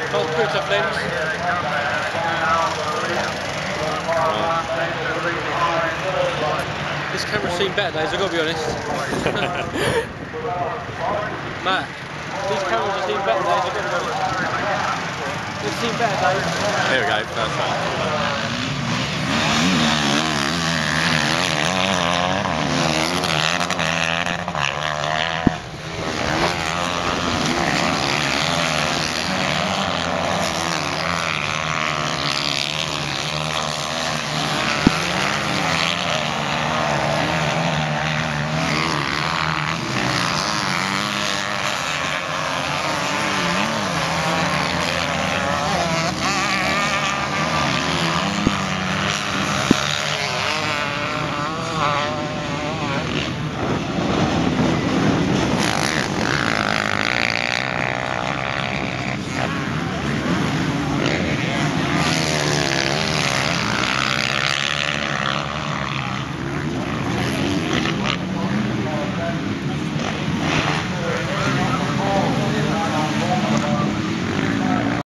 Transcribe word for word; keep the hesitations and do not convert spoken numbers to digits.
Not the quick tough lens. This camera's seen better days, I've got to be honest. Matt, these cameras have seen better days, I've got to be honest. They've seen better days. Here we go, first one.